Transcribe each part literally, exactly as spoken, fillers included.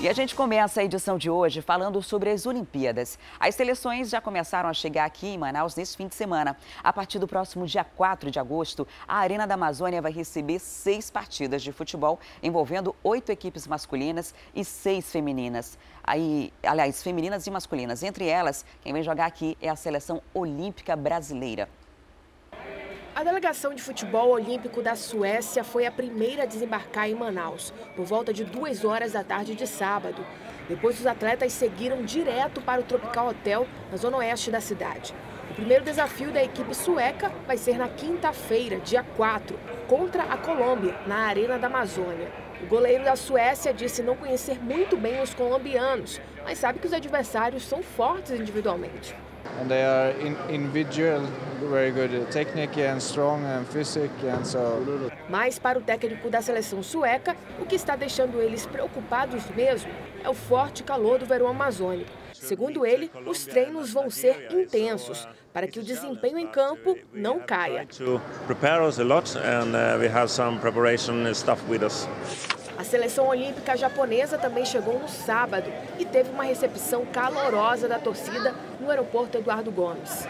E a gente começa a edição de hoje falando sobre as Olimpíadas. As seleções já começaram a chegar aqui em Manaus nesse fim de semana. A partir do próximo dia quatro de agosto, a Arena da Amazônia vai receber seis partidas de futebol, envolvendo oito equipes masculinas e seis femininas. Aí, aliás, femininas e masculinas. Entre elas, quem vem jogar aqui é a Seleção Olímpica Brasileira. A delegação de futebol olímpico da Suécia foi a primeira a desembarcar em Manaus, por volta de duas horas da tarde de sábado. Depois, os atletas seguiram direto para o Tropical Hotel, na zona oeste da cidade. O primeiro desafio da equipe sueca vai ser na quinta-feira, dia quatro, contra a Colômbia, na Arena da Amazônia. O goleiro da Suécia disse não conhecer muito bem os colombianos, mas sabe que os adversários são fortes individualmente. And they are in, individual, very good technique and strong and physique and so. Mas para o técnico da seleção sueca, o que está deixando eles preocupados mesmo é o forte calor do verão amazônico. Segundo ele, os treinos vão ser intensos para que o desempenho em campo não caia. A seleção olímpica japonesa também chegou no sábado e teve uma recepção calorosa da torcida no aeroporto Eduardo Gomes.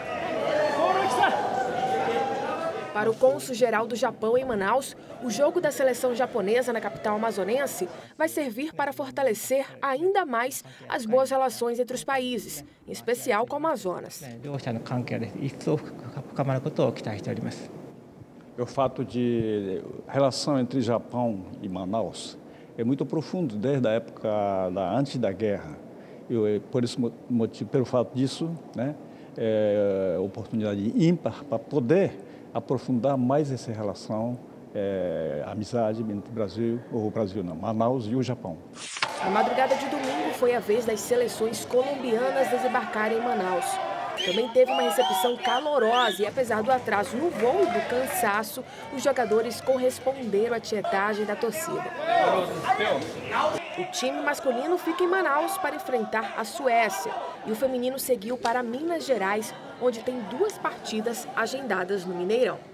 Para o cônsul-geral do Japão em Manaus, o jogo da seleção japonesa na capital amazonense vai servir para fortalecer ainda mais as boas relações entre os países, em especial com o Amazonas. O fato de relação entre Japão e Manaus é muito profundo desde a época da antes da guerra. Eu, por esse motivo, pelo fato disso, né, é oportunidade ímpar para poder aprofundar mais essa relação, é, amizade entre o Brasil, ou o Brasil não, Manaus e o Japão. Na madrugada de domingo foi a vez das seleções colombianas desembarcarem em Manaus. Também teve uma recepção calorosa e, apesar do atraso no voo e do cansaço, os jogadores corresponderam à tietagem da torcida. O time masculino fica em Manaus para enfrentar a Suécia e o feminino seguiu para Minas Gerais, onde tem duas partidas agendadas no Mineirão.